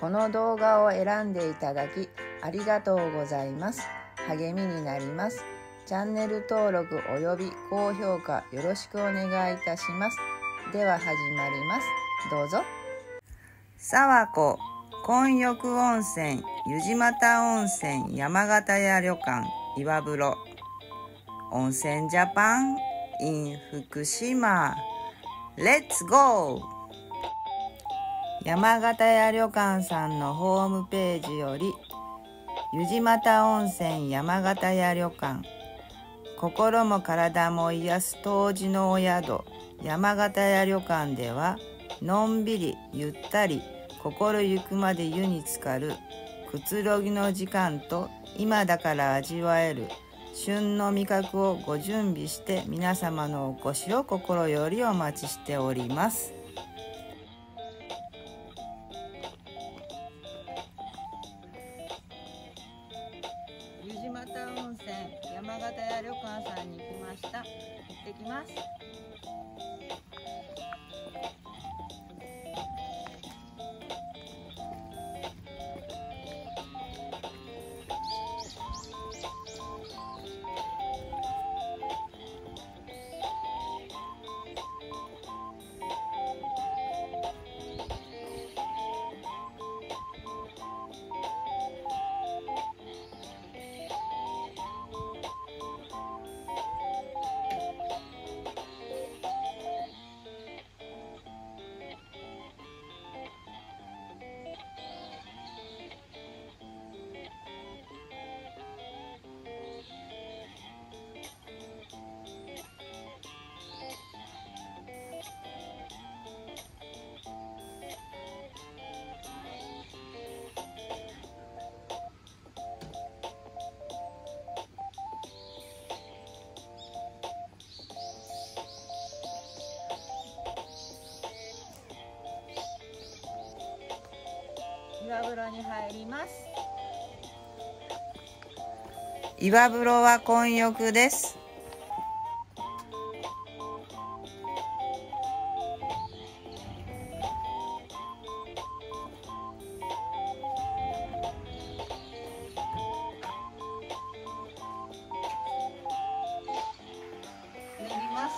この動画を選んでいただきありがとうございます。励みになります。チャンネル登録および高評価よろしくお願いいたします。では始まります。どうぞ。佐和子混浴温泉湯島又温泉山形屋旅館岩風呂温泉ジャパン in 福島レッツゴー。山形屋旅館さんのホームページより湯島又温泉山形屋旅館、心も体も癒す湯治のお宿山形屋旅館では、のんびりゆったり心ゆくまで湯に浸かるくつろぎの時間と、今だから味わえる旬の味覚をご準備して、皆様のお越しを心よりお待ちしております。湯島又温泉山形屋旅館さんに来ました。行ってきます。岩風呂に入ります。岩風呂は混浴です。塗ります。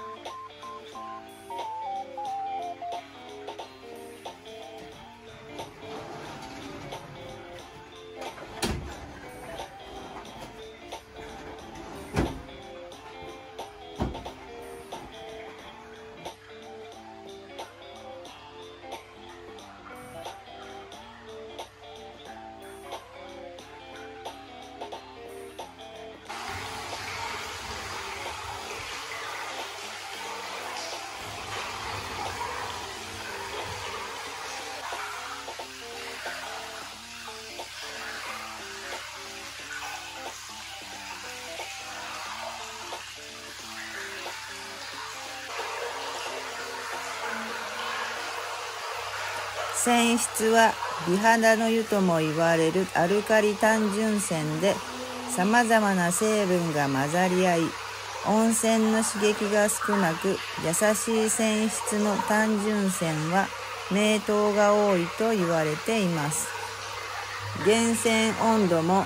泉質は美肌の湯とも言われるアルカリ単純泉で、さまざまな成分が混ざり合い、温泉の刺激が少なく優しい泉質の単純泉は名湯が多いと言われています。源泉温度も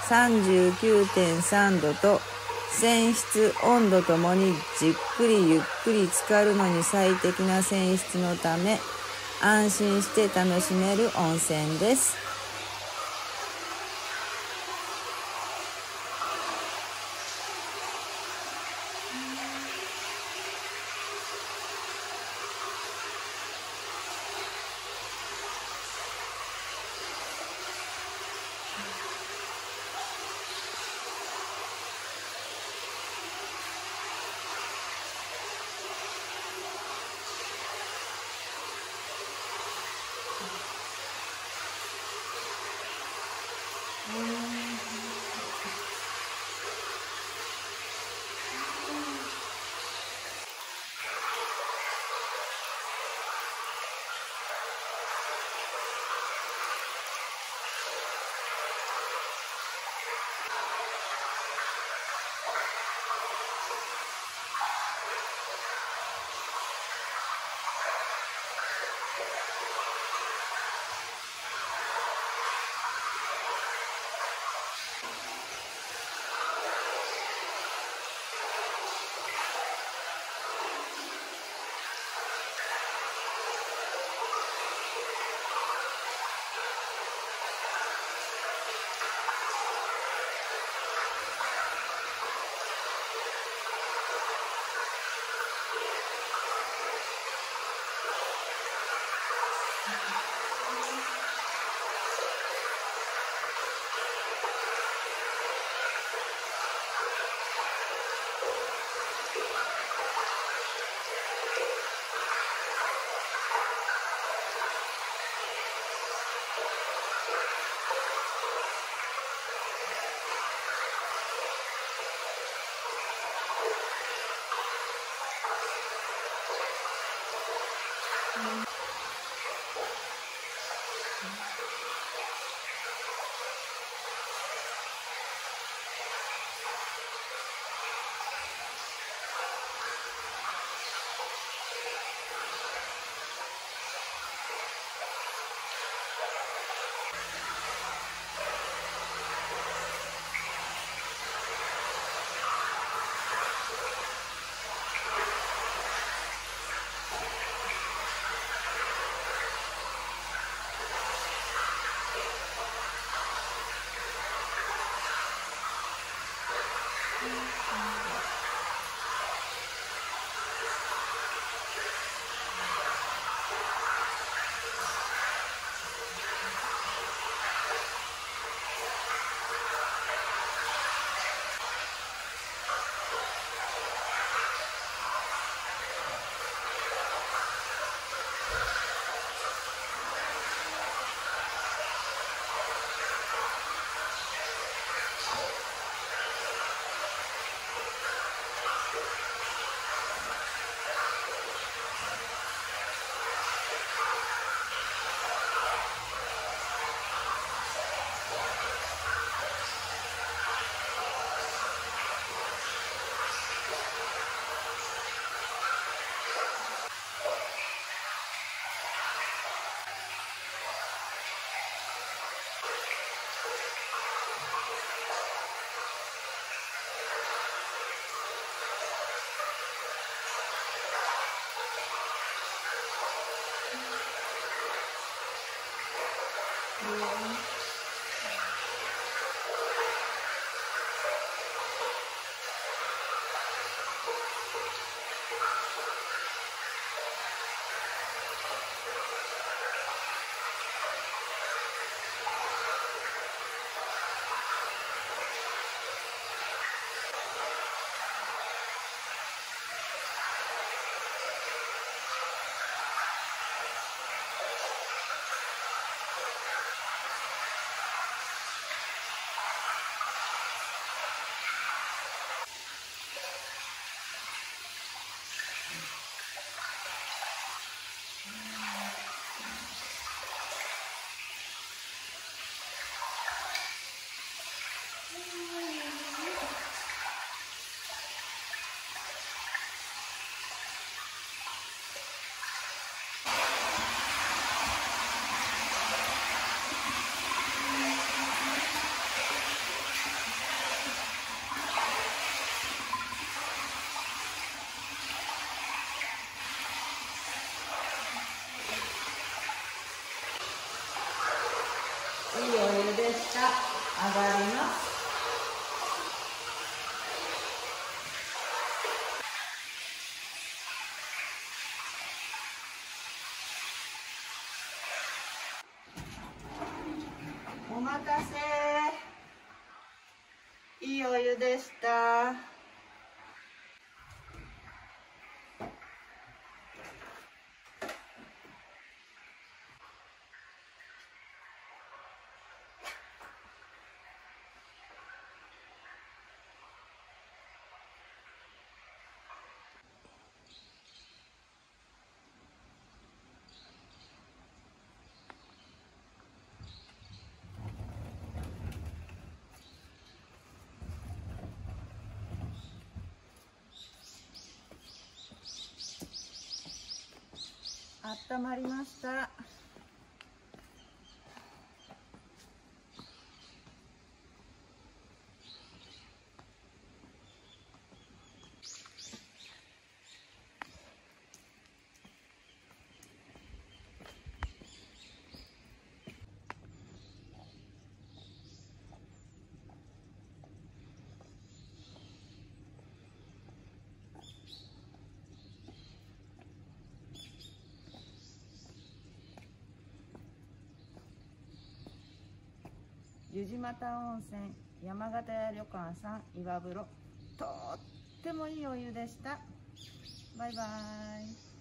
39.3 度と泉質温度ともにじっくりゆっくり浸かるのに最適な泉質のため、安心して楽しめる温泉です。 いいお湯でした。上がります。お待たせ。いいお湯でした。あったまりました。湯島田温泉山形屋旅館さん岩風呂、とってもいいお湯でした。バイバイ。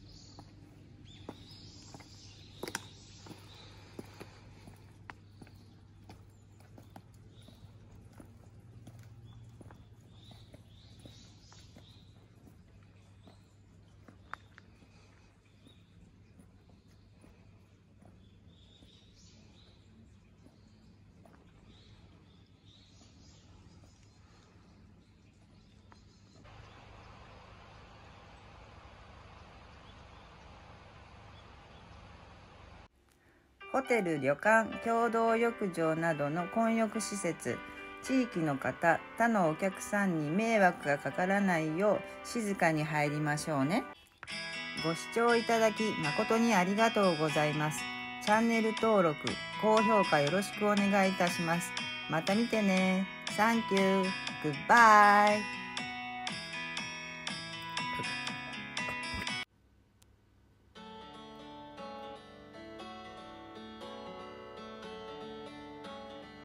ホテル、旅館、共同浴場などの混浴施設、地域の方、他のお客さんに迷惑がかからないよう静かに入りましょうね。ご視聴いただき誠にありがとうございます。チャンネル登録、高評価よろしくお願いいたします。また見てね。Thank you. Goodbye.